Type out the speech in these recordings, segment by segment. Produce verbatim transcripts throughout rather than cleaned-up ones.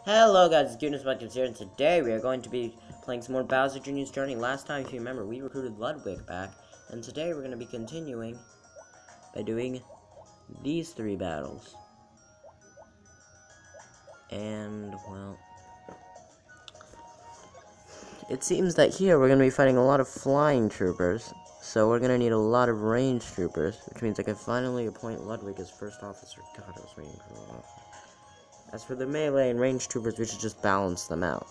Hello guys, it's Goodness Buckets here, and today we are going to be playing some more Bowser Junior's Journey. Last time, if you remember, we recruited Ludwig back, and today we're going to be continuing by doing these three battles. And, well, it seems that here we're going to be fighting a lot of flying troopers, so we're going to need a lot of range troopers, which means I can finally appoint Ludwig as first officer. God, I was waiting for a while. As for the melee and range troopers, we should just balance them out.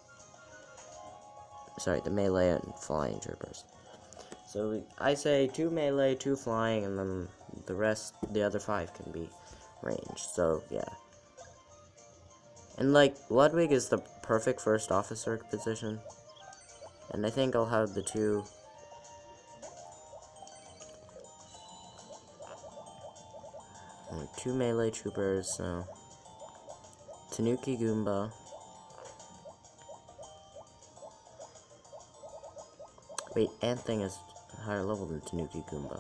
Sorry, the melee and flying troopers. So I say two melee, two flying, and then the rest, the other five can be ranged. So yeah. And like, Ludwig is the perfect first officer position. And I think I'll have the two two melee troopers, so Tanuki Goomba. Wait, Ant Thing is higher level than Tanuki Goomba.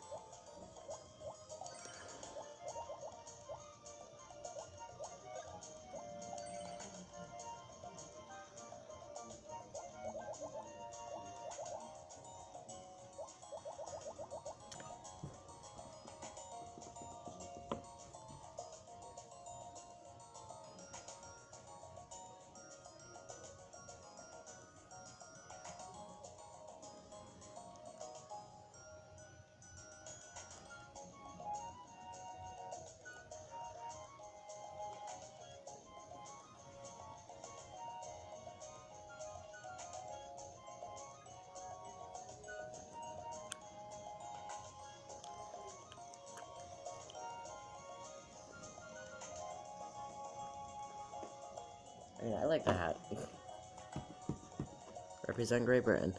Yeah, I like the hat. Represent Great Britain.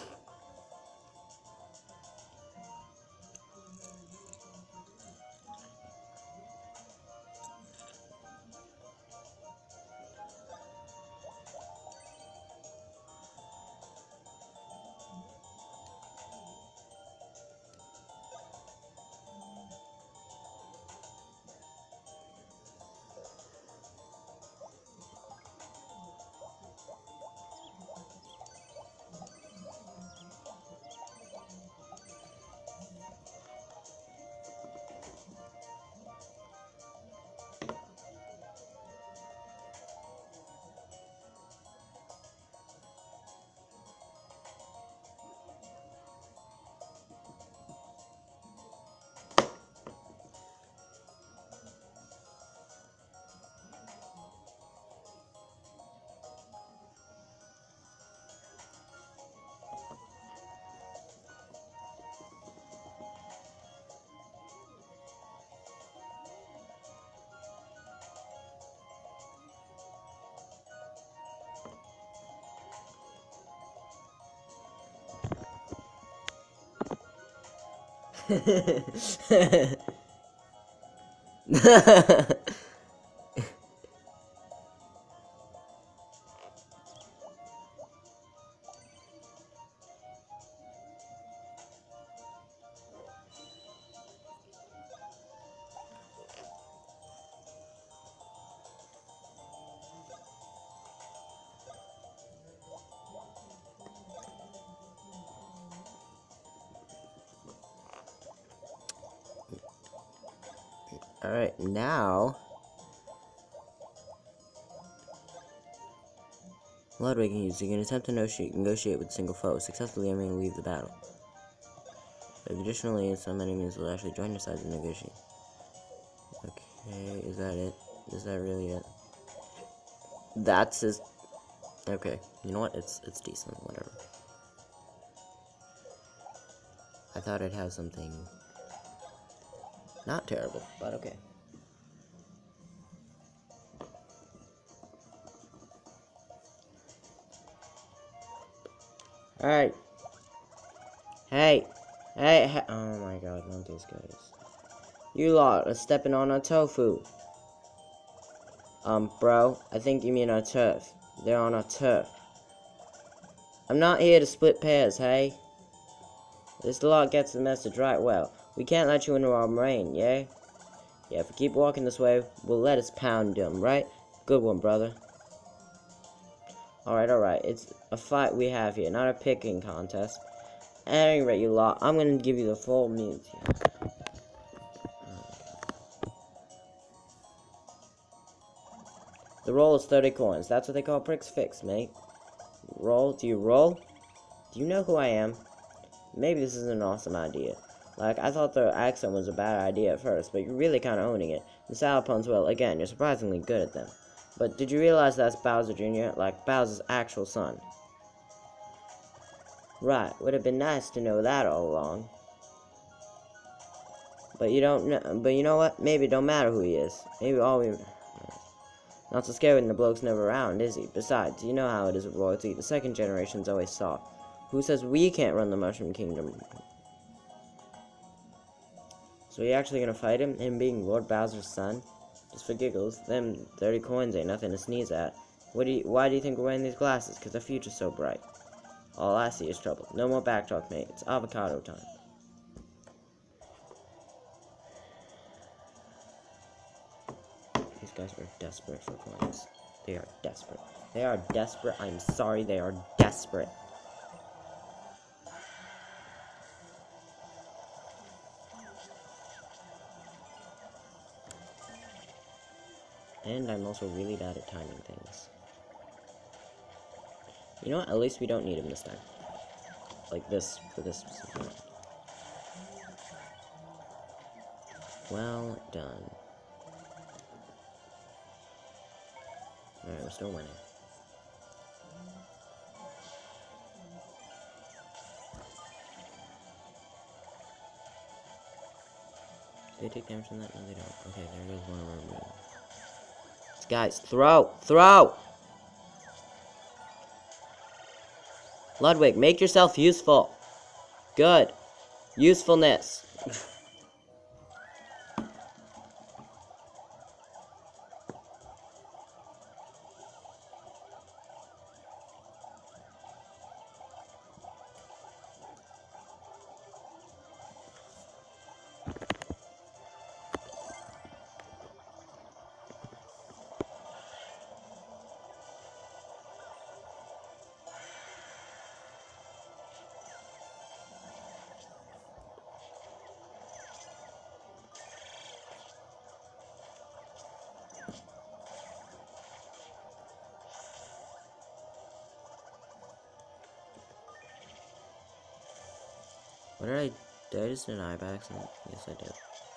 Alright, now Ludwig is you can attempt to negotiate, negotiate with a single foe. Successfully, I'm going to leave the battle. But additionally, some enemies will actually join your side and negotiate. Okay, is that it? Is that really it? That's his. Okay, you know what? It's it's decent. Whatever. I thought I'd have something not terrible, but okay. Alright. Hey. Hey, hey. Oh my god, not these guys. You lot are stepping on our tofu. Um, bro, I think you mean our turf. They're on our turf. I'm not here to split pairs, hey? This lot gets the message right well. We can't let you into our brain, yeah? Yeah, if we keep walking this way, we'll let us pound them, right? Good one, brother. Alright, alright. It's a fight we have here, not a picking contest. At any rate, you lot, I'm gonna give you the full means here. The roll is thirty coins. That's what they call pricks fix, mate. Roll? Do you roll? Do you know who I am? Maybe this is an awesome idea. Like, I thought the accent was a bad idea at first, but you're really kind of owning it. The salad puns, well, again, you're surprisingly good at them. But did you realize that's Bowser Junior? Like, Bowser's actual son. Right, would have been nice to know that all along. But you don't know, but you know what? Maybe it don't matter who he is. Maybe all we... Not so scary when the bloke's never around, is he? Besides, you know how it is with royalty. The second generation's always soft. Who says we can't run the Mushroom Kingdom? So are you actually gonna fight him? Him being Lord Bowser's son? Just for giggles. Them thirty coins ain't nothing to sneeze at. What do you, why do you think we're wearing these glasses? Because the future's so bright. All I see is trouble. No more backtalk, mate. It's avocado time. These guys are desperate for coins. They are desperate. They are desperate. I'm sorry, they are desperate. And I'm also really bad at timing things. You know what? At least we don't need him this time. Like this, for this specific one. Well done. Alright, we're still winning. Do they take damage from that? No, they don't. Okay, there goes one of our moves. Guys, throw! Throw! Ludwig, make yourself useful. Good. Usefulness. What did I... Did I just deny by accident? Yes, I did.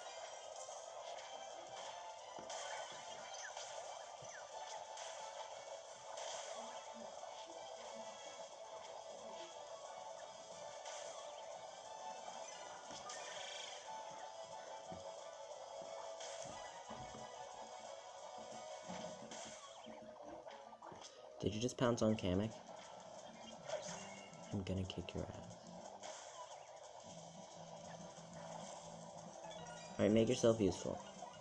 Did you just pounce on Kamek? I'm gonna kick your ass. Alright, make yourself useful.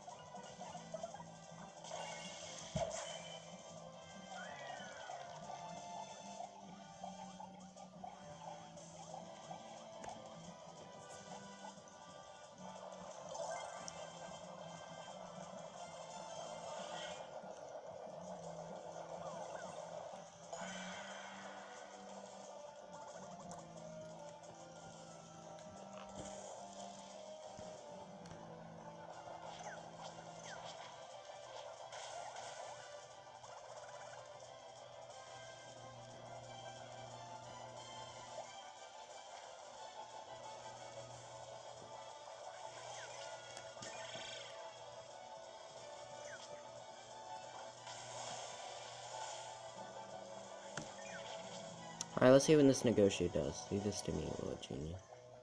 Alright, let's see what this negotiate does. Leave this to me, Lord Junior.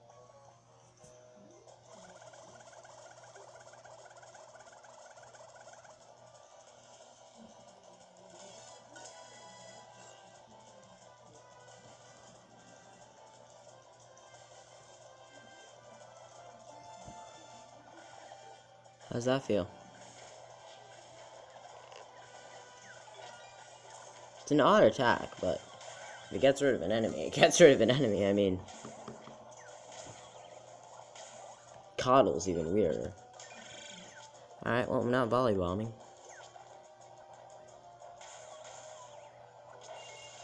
How's that feel? It's an odd attack, but if it gets rid of an enemy, it gets rid of an enemy. I mean, Coddle's even weirder. Alright, well, I'm not volleybombing.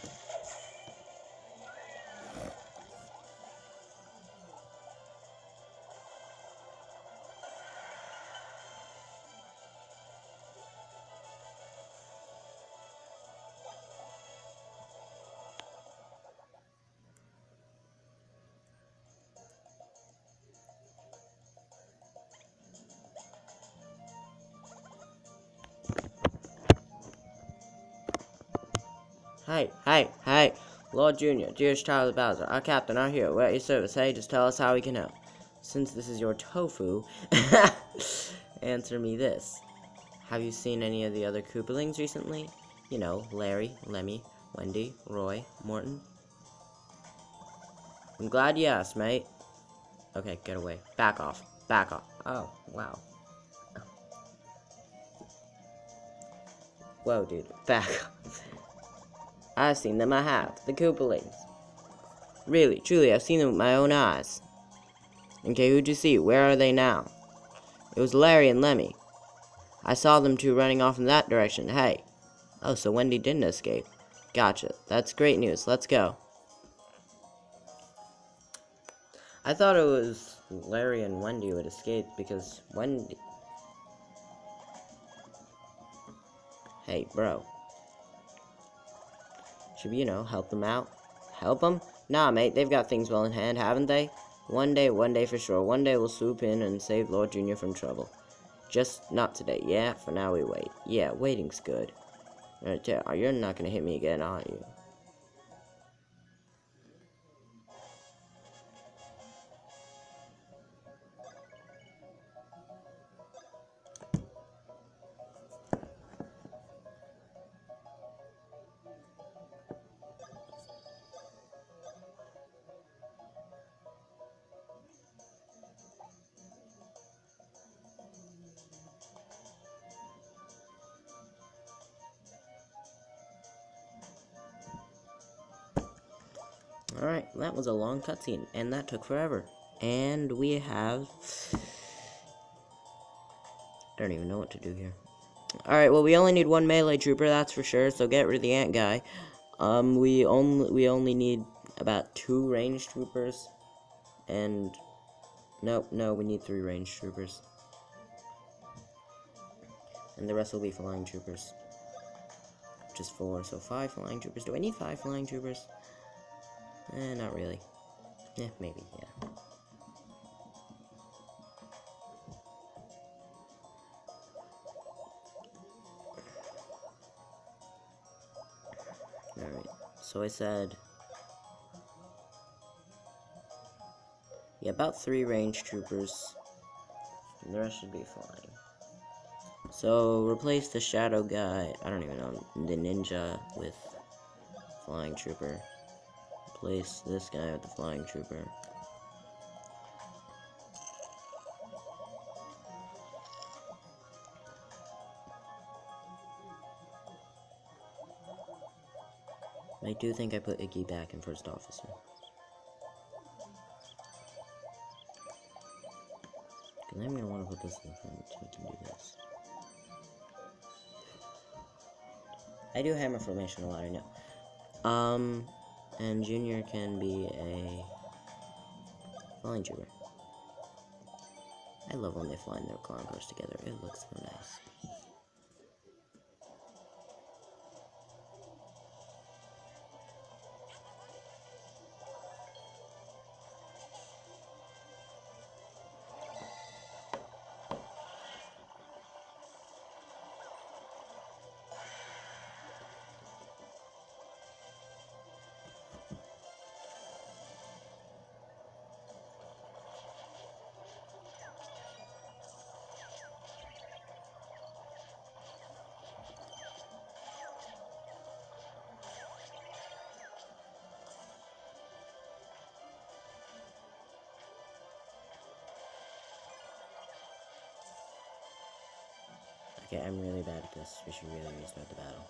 Hey, hey, hey! Lord Junior, dearest Charlie Bowser, our captain, our hero, we're at your service. Hey, just tell us how we can help. Since this is your tofu, answer me this. Have you seen any of the other Koopalings recently? You know, Larry, Lemmy, Wendy, Roy, Morton. I'm glad you asked, mate. Okay, get away. Back off. Back off. Oh, wow. Whoa, dude. Back off. I've seen them, I have. The Koopalings. Really, truly, I've seen them with my own eyes. Okay, who'd you see? Where are they now? It was Larry and Lemmy. I saw them two running off in that direction. Hey. Oh, so Wendy didn't escape. Gotcha. That's great news. Let's go. I thought it was Larry and Wendy who had escaped because Wendy... Hey, bro. Should we, you know, help them out? Help them? Nah, mate, they've got things well in hand, haven't they? One day, one day for sure. One day we'll swoop in and save Lord Junior from trouble. Just not today, yeah? For now we wait. Yeah, waiting's good. Right, yeah, you're not gonna hit me again, are you? Alright, that was a long cutscene, and that took forever. And we have... I don't even know what to do here. Alright, well, we only need one melee trooper, that's for sure, so get rid of the ant guy. Um, we only, we only need about two range troopers, and... Nope, no, we need three range troopers. And the rest will be flying troopers. Which is four, so five flying troopers. Do I need five flying troopers? Eh, not really. Eh, maybe, yeah. Alright, so I said... Yeah, about three range troopers. And the rest should be flying. So, replace the shadow guy, I don't even know, the ninja with flying trooper. Replace this guy with the flying trooper. I do think I put Iggy back in first officer. Because I'm going to want to put this in front so we can do this. I do hammer formation a lot, I know. Um, and Junior can be a flying trooper. I love when they fly in their clown cars together. It looks so nice. Okay, I'm really bad at this. We should really restart the battle.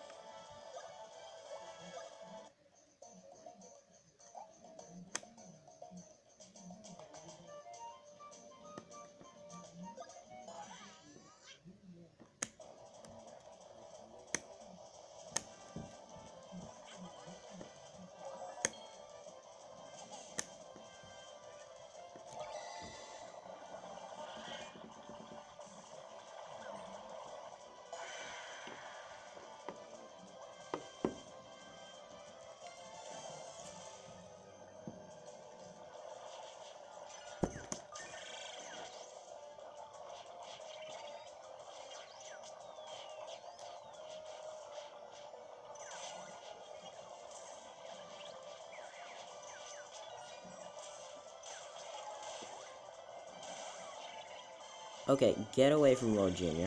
Okay, get away from Lord Junior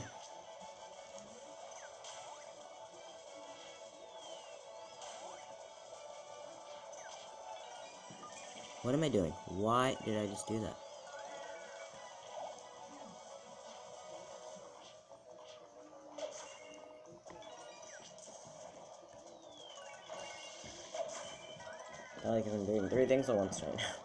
What am I doing? Why did I just do that? Probably because I'm doing three things at once right now.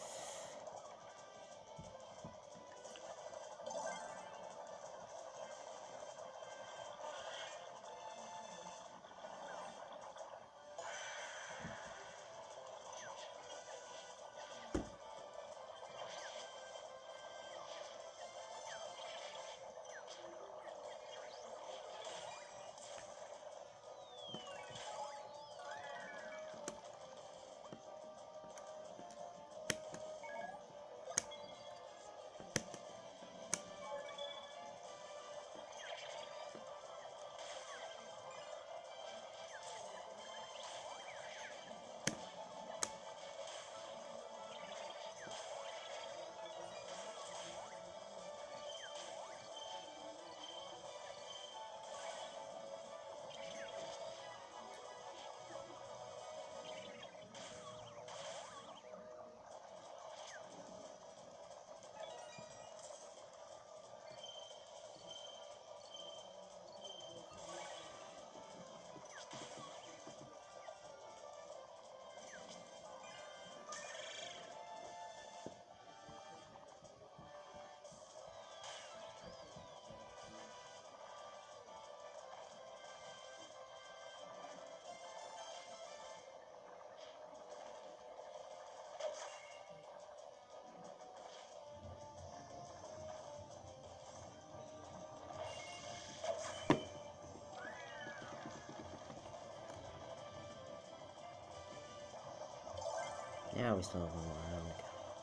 Yeah, we still have one more round.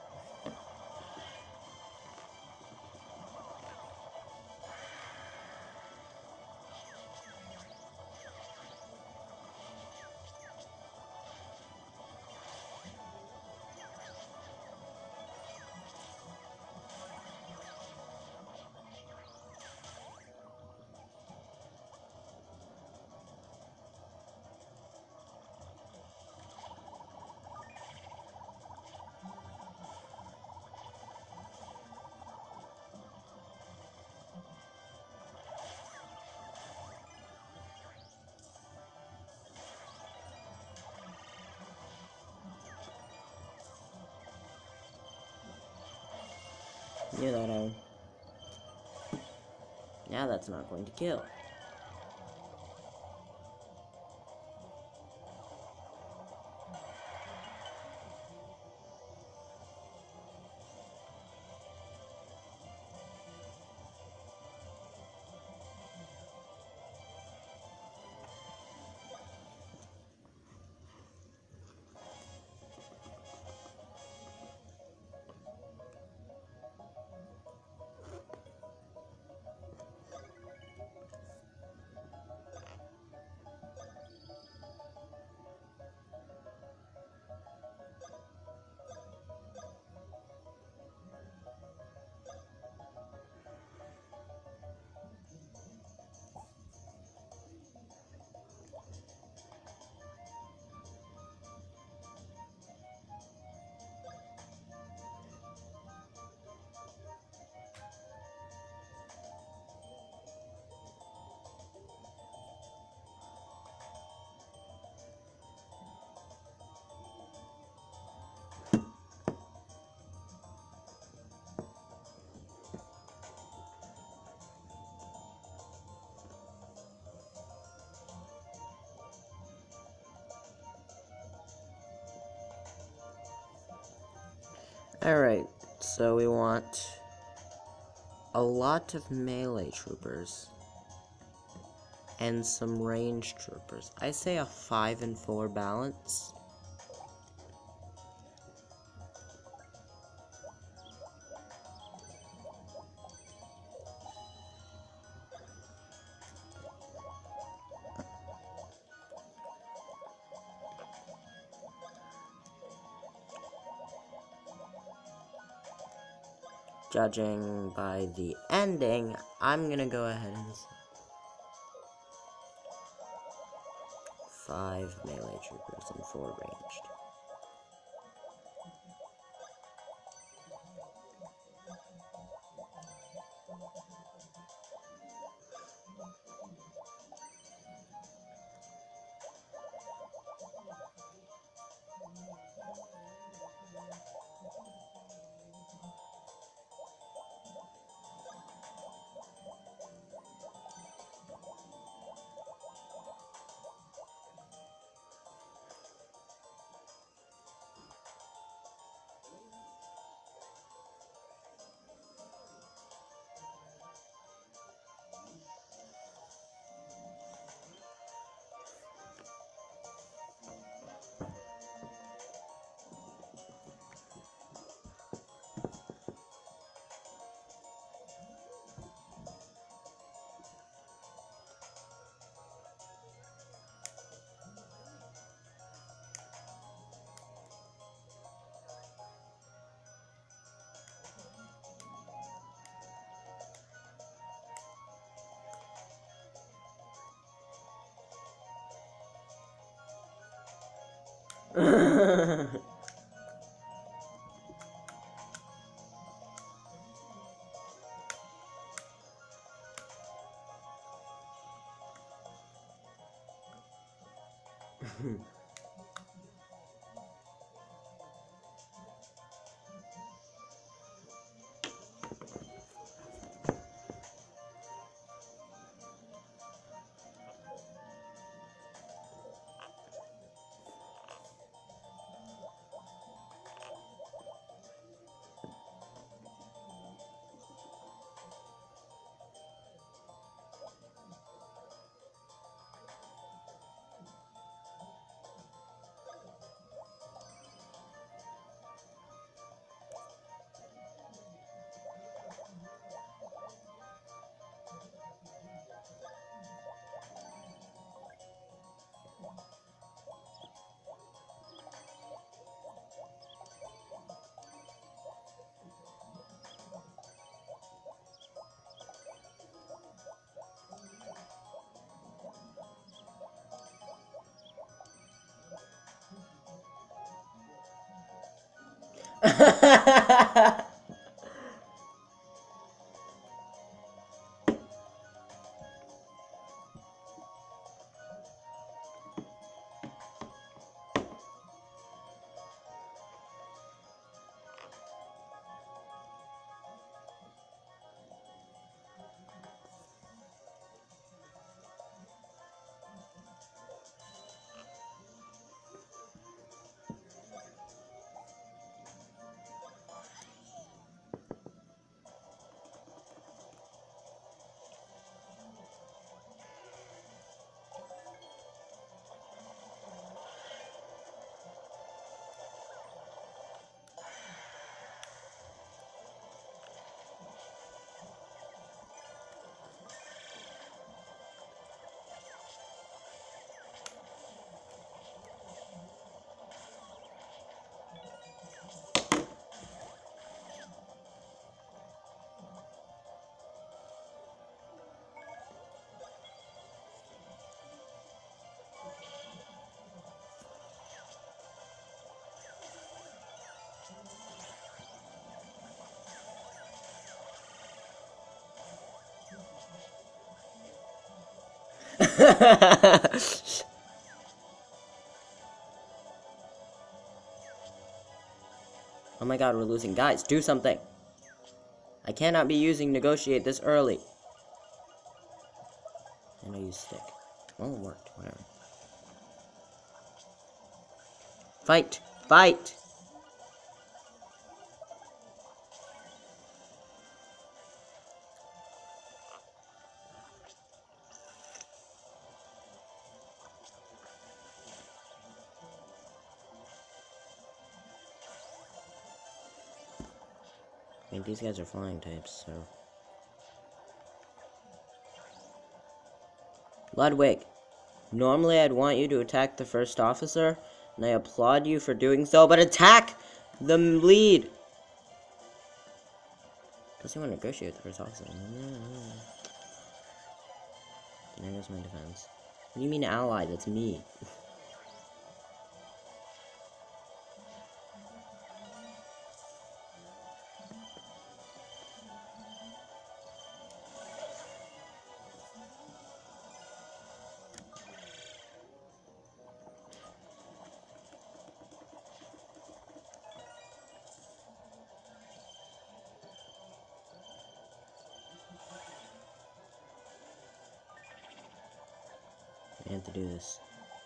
Knew that I... Now that's not going to kill. Alright, so we want a lot of melee troopers and some range troopers. I say a five and four balance. judging by the ending, I'm gonna go ahead and say five melee troopers and four ranged. Oh my god, we're losing. Guys, do something. I cannot be using negotiate this early. And I use stick. Well, it worked. Whatever. Fight! Fight! I mean, these guys are flying types, so... Ludwig, normally I'd want you to attack the first officer, and I applaud you for doing so, but attack the lead! Doesn't want to negotiate with the first officer. There goes my defense. What do you mean ally? That's me. I have to do this.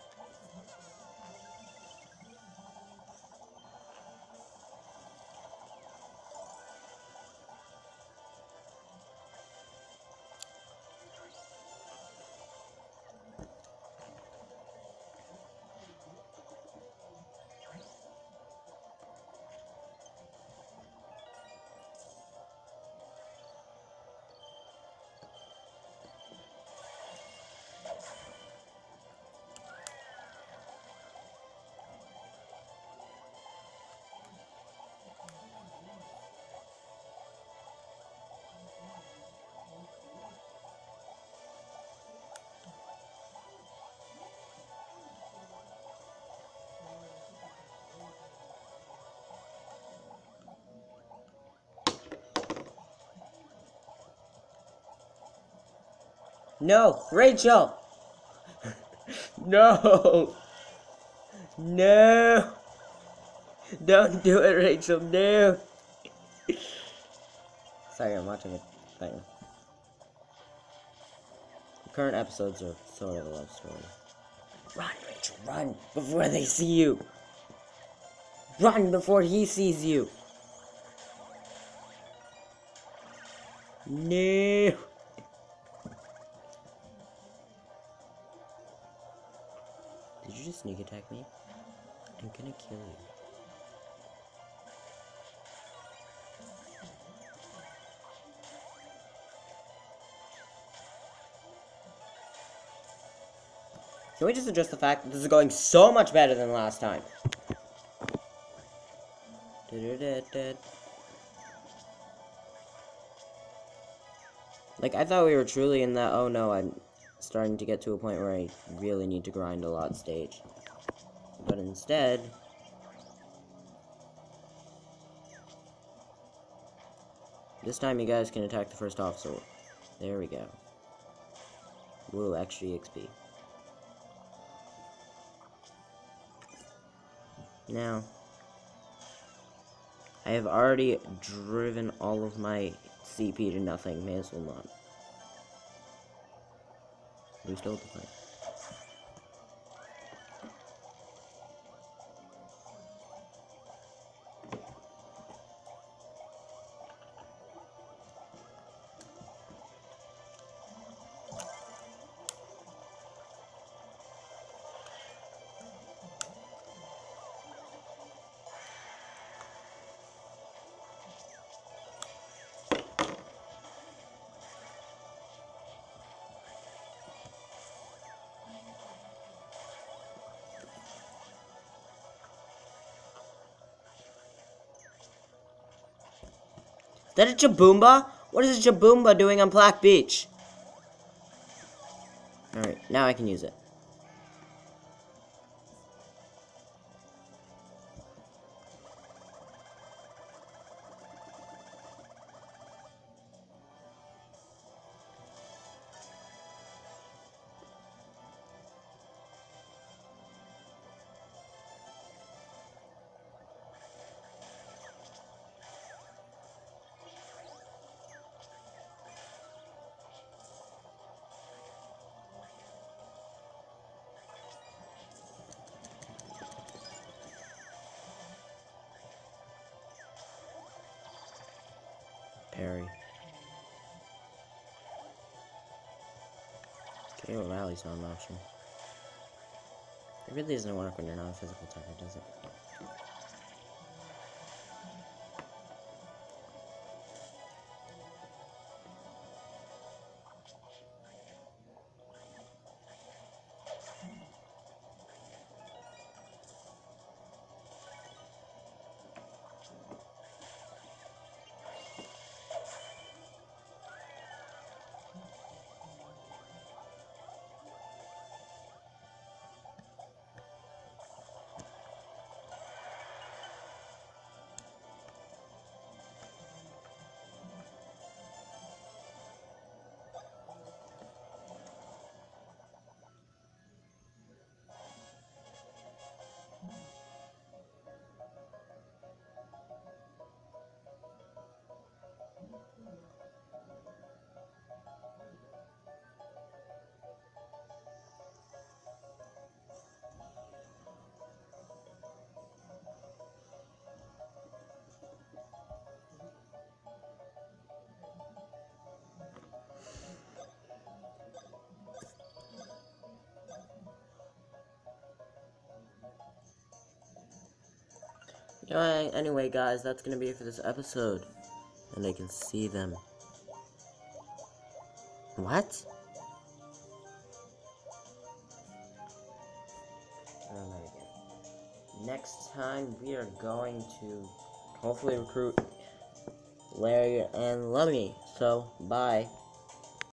No, Rachel! No! No! Don't do it, Rachel, no! Sorry, I'm watching a thing. The current episodes are sort of a love story. Run, Rachel, run! Before they see you! Run before he sees you! No! Did you just sneak attack me? I'm gonna kill you. Can we just address the fact that this is going so much better than last time? Like, I thought we were truly in that, oh no, I'm starting to get to a point where I really need to grind a lot stage. But instead... this time you guys can attack the first officer. There we go. Woo, extra E X P. Now, I have already driven all of my C P to nothing. May as well not. We still the point. Is that a Jaboomba? What is a Jaboomba doing on Black Beach? Alright, now I can use it. Parry. K O rally's not an option. It really doesn't work when you're not a physical type, does it? Anyway, anyway, guys, that's gonna be it for this episode. And I can see them. What? Oh my God. Next time, we are going to hopefully recruit Larry and Lummy. So, bye.